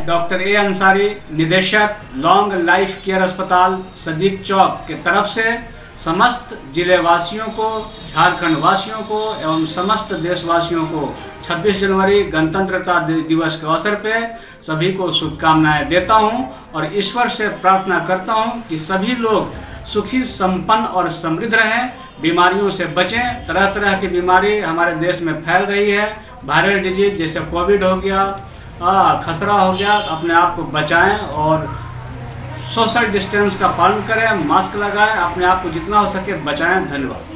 मैं doctor A Ansari, निदेशक long life care अस्पताल सदीक चौक की तरफ से समस्त जिले वासियों को, झारखंड वासियों को एवं समस्त देशवासियों को 26 जनवरी गणतंत्रता दिवस के अवसर पे सभी को शुभकामनाएं देता हूं और ईश्वर से प्रार्थना करता हूं कि सभी लोग सुखी, संपन्न और समृद्ध रहें, बीमारियों से बचें। तरह तरह की बीमारी हमारे देश में फैल रही है, वायरल डिजीज जैसे कोविड हो गया, खसरा हो गया। अपने आप को बचाएं और सोशल डिस्टेंस का पालन करें, मास्क लगाएं, अपने आप को जितना हो सके बचाएं। धन्यवाद।